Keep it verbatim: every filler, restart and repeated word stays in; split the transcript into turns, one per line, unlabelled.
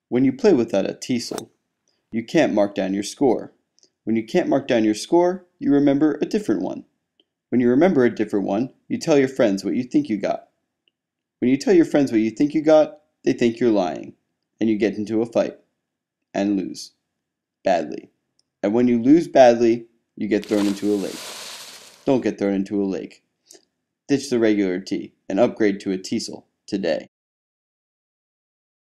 When you play without a Teecil, you can't mark down your score. When you can't mark down your score, you remember a different one. When you remember a different one, you tell your friends what you think you got. When you tell your friends what you think you got, they think you're lying, and you get into a fight, and lose, badly. And when you lose badly, you get thrown into a lake. Don't get thrown into a lake. Ditch the regular T and upgrade to a Teecil today.